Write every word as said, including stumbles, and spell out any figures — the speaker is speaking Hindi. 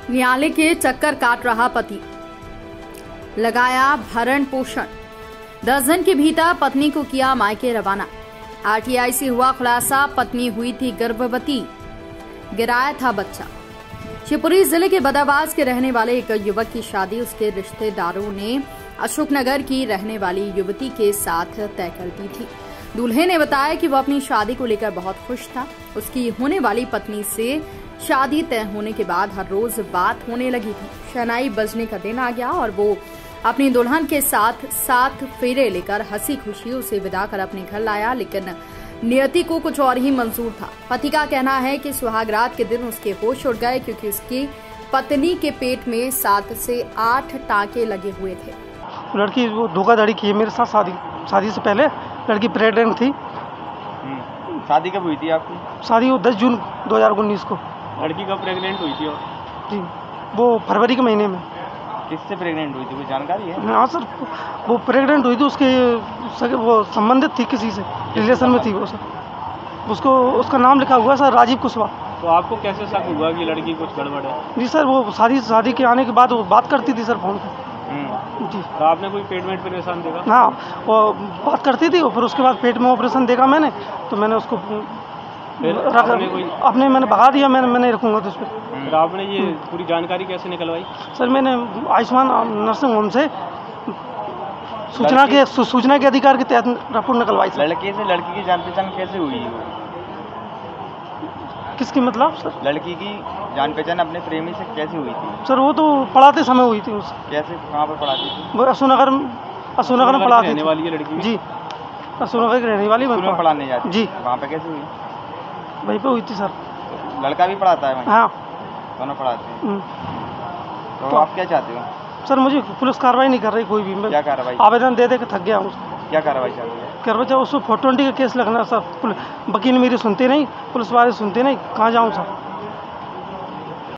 न्यायालय के चक्कर काट रहा पति, लगाया भरण पोषण। दस दिन के भीतर पत्नी को किया मायके रवाना। आरटीआई से हुआ खुलासा, पत्नी हुई थी गर्भवती, गिराया था बच्चा। शिवपुरी जिले के बदावास के रहने वाले एक युवक की शादी उसके रिश्तेदारों ने अशोकनगर की रहने वाली युवती के साथ तय कर दी थी। दूल्हे ने बताया कि वह अपनी शादी को लेकर बहुत खुश था। उसकी होने वाली पत्नी से शादी तय होने के बाद हर रोज बात होने लगी थी। शहनाई बजने का दिन आ गया और वो अपनी दुल्हन के साथ सात फेरे लेकर हंसी खुशी उसे विदा कर अपने घर लाया, लेकिन नियति को कुछ और ही मंजूर था। पति का कहना है कि सुहागरात के दिन उसके होश उड़ गए क्योंकि उसकी पत्नी के पेट में सात से आठ टांके लगे हुए थे। लड़की वो धोखाधड़ी की है मेरे साथ। शादी शादी से पहले लड़की प्रेग्नेंट थी। शादी कब हुई थी आपकी? शादी वो दस जून दो हज़ार उन्नीस को। लड़की कब प्रेग्नेंट हुई थी? और जी वो फरवरी के महीने में। किससे प्रेग्नेंट हुई थी, कोई जानकारी है? हाँ सर, वो प्रेग्नेंट हुई थी, उसके सगे वो संबंधित थी, किसी से रिलेशन में थी वो सर। उसको उसका नाम लिखा हुआ सर राजीव कुशवाहा। तो आपको कैसे शक हुआ कि लड़की कुछ गड़बड़ है? जी सर, वो शादी शादी के आने के बाद वो बात करती थी सर फोन पर। जी। तो आपने कोई पेट में ऑपरेशन देखा? हाँ, वो बात करती थी, फिर उसके बाद पेट में ऑपरेशन देखा मैंने, तो मैंने उसको रख अपने मैंने भगा दिया। मैंने मैंने रखूँगा तो उस पर। फिर आपने ये पूरी जानकारी कैसे निकलवाई? सर मैंने आयुष्मान नर्सिंग होम से सूचना के सूचना के अधिकार के तहत रिपोर्ट निकलवाई। लड़के से लड़की की जान पहचान कैसे हुई? किसकी मतलब सर? लड़की की जान पहचान अपने प्रेमी से कैसे हुई थी? सर वो तो पढ़ाते समय हुई थी उस। कैसे, कहाँ पर पढ़ाती थी? वो अशोकनगर अशोकनगर में पढ़ाती रहने वाली है लड़की? जी, अशोकनगर की रहने वाली। मैं पढ़ाने जाती जी। वहाँ पे कैसे हुई? वहीं पे हुई थी सर। लड़का भी पढ़ाता है वहीं? हाँ, दोनों पढ़ाते हैं। तो, तो आप क्या चाहते हो? सर मुझे पुलिस कार्रवाई नहीं कर रही कोई भी। मैं क्या कार्रवाई? आवेदन दे दे के थक गया हूँ। क्या कार्रवाई चाहते हैं? कार्रवाई चाहे उसको फोर ट्वेंटी का केस लगना सर। वकील मेरी सुनते नहीं, पुलिस वाले सुनते नहीं, कहाँ जाऊँ सर?